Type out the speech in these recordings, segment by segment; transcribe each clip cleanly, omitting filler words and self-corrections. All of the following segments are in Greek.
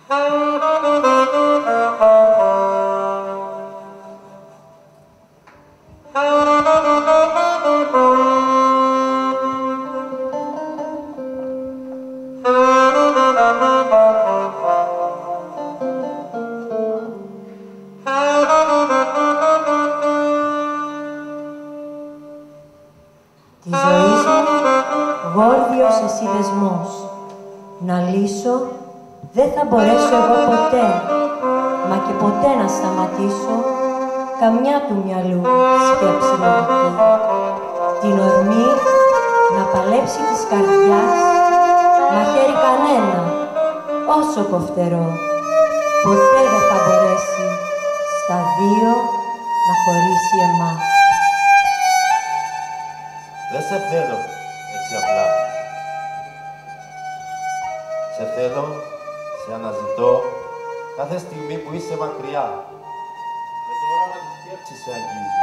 Τη ζωής μου, γόρδιος εσύ δεσμός. Να λύσω, δεν θα μπορέσω εγώ ποτέ, μα και ποτέ να σταματήσω καμιά του μυαλού σκέψη λογική. Την ορμή να παλέψει της καρδιάς, μαχαίρι κανένα, όσο κοφτερό, ποτέ δεν θα μπορέσει στα δύο να χωρίσει εμάς. Δεν σε θέλω έτσι απλά. Σε θέλω, σε αναζητώ κάθε στιγμή που είσαι μακριά. Με το όραμα της σκέψης σε αγγίζω.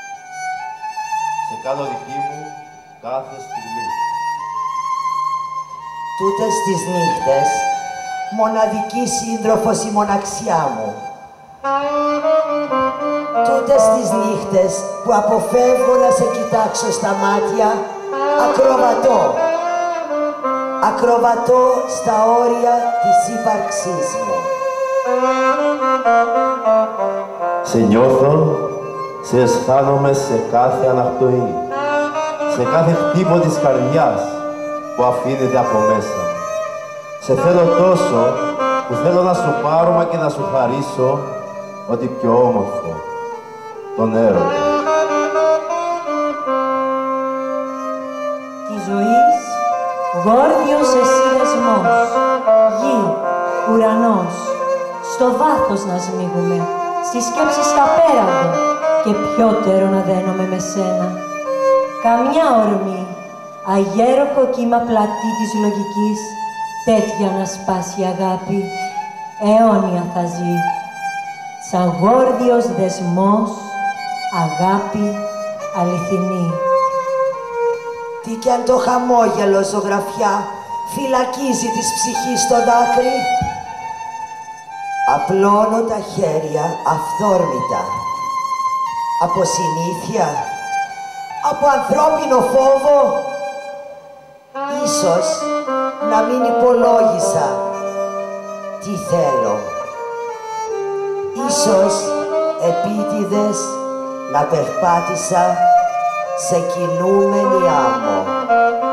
Σε κάνω δική μου κάθε στιγμή. Τούτες τις νύχτες, μοναδική σύντροφος η μοναξιά μου. Τούτες τις νύχτες που αποφεύγω να σε κοιτάξω στα μάτια, ακροβατώ. Ακροβατώ στα όρια της ύπαρξής μου. Σε νιώθω, σε αισθάνομαι σε κάθε αναπνοή, σε κάθε χτύπο της καρδιάς που αφήνεται από μέσα. Σε θέλω τόσο που θέλω να σου πάρω μα και να σου χαρίσω ό,τι πιο όμορφο, τον έρωτα. Τη ζωής, γόρδιος εσύ δεσμός, γη, ουρανός, στο βάθος να σμίγουμε, στη σκέψη στα πέραντο και πιότερο να δένομαι με σένα. Καμιά ορμή, αγέροχο κύμα πλατή της λογικής, τέτοια να σπάσει αγάπη, αιώνια θα ζει. Σαν γόρδιος δεσμός, αγάπη αληθινή. Τι κι αν το χαμόγελο ζωγραφιά φυλακίζει της ψυχής το δάκρυ. Απλώνω τα χέρια αυθόρμητα. Από συνήθεια, από ανθρώπινο φόβο. Ίσως να μην υπολόγισα τι θέλω. Ίσως επίτηδες να περπάτησα σε κινούμενη άμμο.